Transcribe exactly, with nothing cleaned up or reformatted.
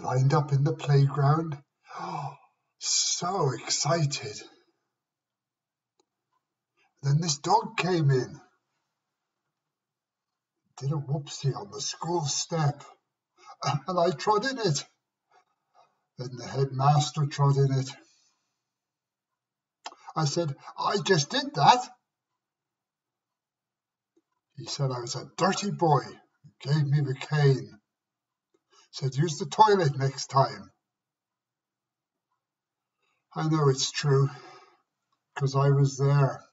lined up in the playground, so excited. Then this dog came in, did a whoopsie on the school step, and I trod in it. Then the headmaster trod in it. I said, I just did that. He said I was a dirty boy, gave me the cane. Said, use the toilet next time. I know it's true, because I was there.